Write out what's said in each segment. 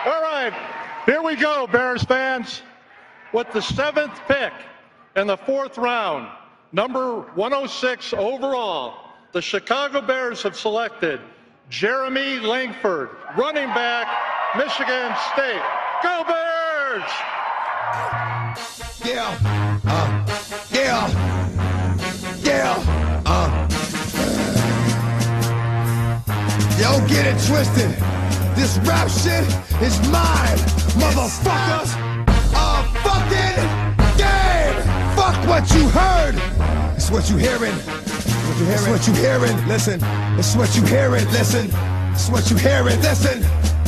All right, here we go, Bears fans. With the 7th pick in the 4th round, number 106 overall, the Chicago Bears have selected Jeremy Langford, running back, Michigan State. Go Bears! Yo, get it twisted. This rap shit is mine, motherfuckers. Fucking game. Fuck what you heard. It's what you hearing. It's what you hearing. Listen. It's what you hearing. Listen. It's what you hearing. Listen.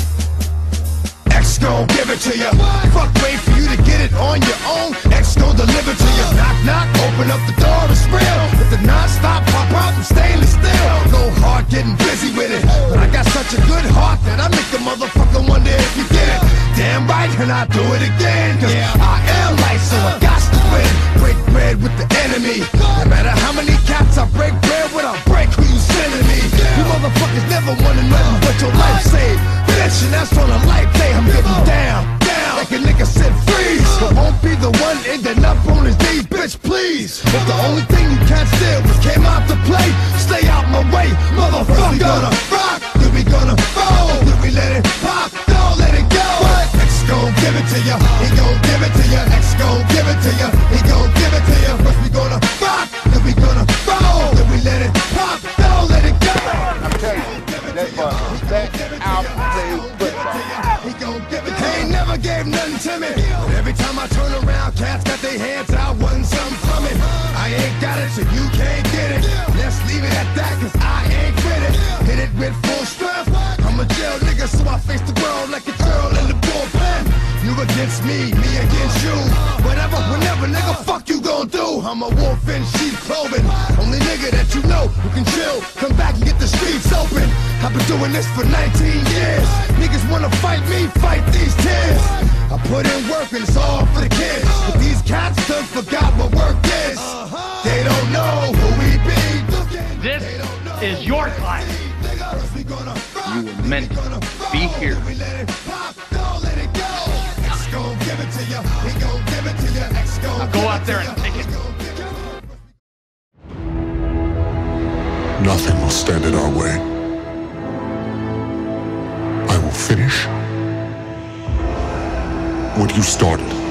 X gon' give it to you. Fuck, wait for you to get it on your own. X gon' deliver to you. Knock, knock, open up the door, it's real. With the non-stop pop out from stainless steel. Go hard, getting busy with it. But I got such a good heart that I make the motherfucker wonder if you get it. Damn right, and I do it again. Cause I am light, so I got to win. Break bread with the enemy. No matter how many cats I break bread with, I break who you sending me. You motherfuckers never wanted nothing but your life saved. Bitch, and that's on a life day. I'm getting down, like a nigga said freeze. But won't be the one ending up on his knees, bitch, please. If the only thing you can't steal was came out to play, stay out my way, motherfucker. We gonna rock, then we gonna roll, then we let it pop, don't let it go. X gon' give it to ya, he gon' give it to ya. X gon' give it to ya, he gon' give it to ya. First we gonna rock, then we gonna roll, then we let it pop, don't let it go. I'm telling you, that out he gon' give it. He ain't never gave nothing to me. But every time I turn around, cats got their hands out, wanting something from it. I ain't got it, so you can't get it. Let's leave it at that, cause I ain't with it. Hit it with full strength. I'm a jail nigga, so I face the world like a girl in the bullpen. You against me, me against you. Whatever, whenever, nigga, fuck you gon' do. I'm a wolf in sheep clothing. Only nigga that you know who can chill. Come back and get the streets open. I've been doing this for 19 years. Niggas wanna fight me, fight these tears. I put in work and it's all for the kids. But these cats done forgot what work is. They don't know who we be. This is your time. You were meant to be here. Now go out there and take it. Nothing will stand in our way. I will finish what you started.